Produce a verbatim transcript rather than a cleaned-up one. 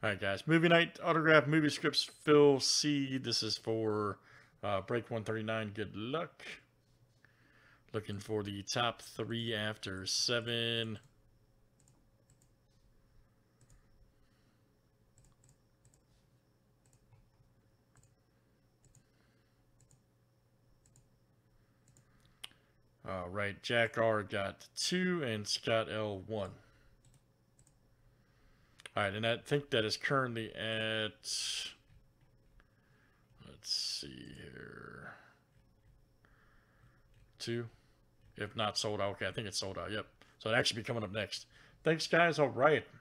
All right, guys. Movie night autograph, movie scripts, Phil C. This is for uh, break one thirty-nine. Good luck. Looking for the top three after seven. All right, Jack R got two and Scott L one. All right, and I think that is currently at, let's see here, two. If not sold out, okay, I think it's sold out, yep. So it'll actually be coming up next. Thanks, guys. All right.